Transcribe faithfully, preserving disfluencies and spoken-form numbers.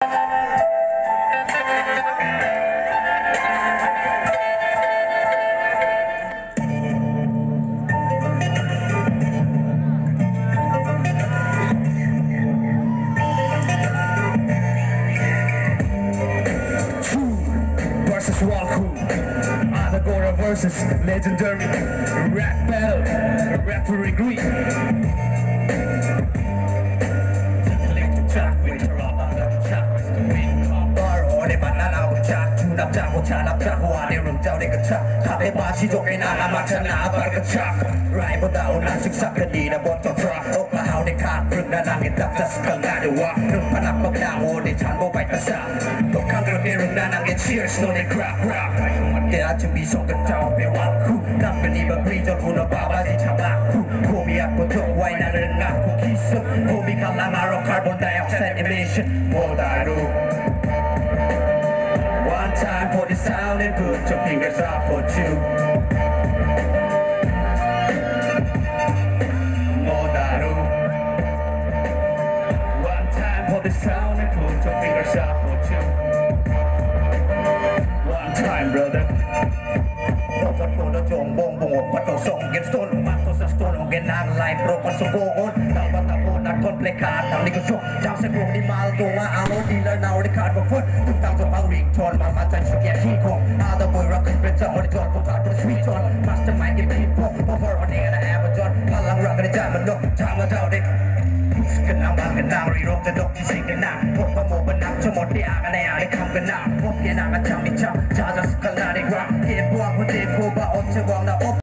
Versus legendary rap battle, referee Greek. Cheers, no they crap rap. Kaya to be so good tao pe wa kuนับเป็นอีบังรีจนคุณบ้าบ้าที่ชาวบ้านkuโคมีอักบนทุกไว้นั่นเรื่องงานkuคิดสุดโคมีพลังอารมณ์คาร์บอนไดออกไซด์เอมิชันโมดารู One time for the sound and put your fingers up for two. Modaru. One time for the sound and put your fingers up for two.One time, brother. No one for the jong bong bong, but the song gets stone, but the stone again, not like broken so go on. Now, but the phone not complicate. Now, they go show. Just a grown mal, go out, dealer now, the card for foot. Two thousand pound ring, torn, my mother, she get key home. Other boy, rock and bread, someone torn, put out the sweet on. Mastermind, get people, over on the other Amazon. Palang rock and jam, and look, time about it.กันน้ำบางกันน้ำรีโรคจะดกที่สิ่งกันน้ำพวกขโมยบรรนับจะหมดที่อากันในอาได้คำกันน้ำพวกเกียร์น้ำกันจำไม่จำชาจะสกัดลาได้กว่าเกียร์พวกคนเจ็บผู้บ้าอดจะวางหน้าอก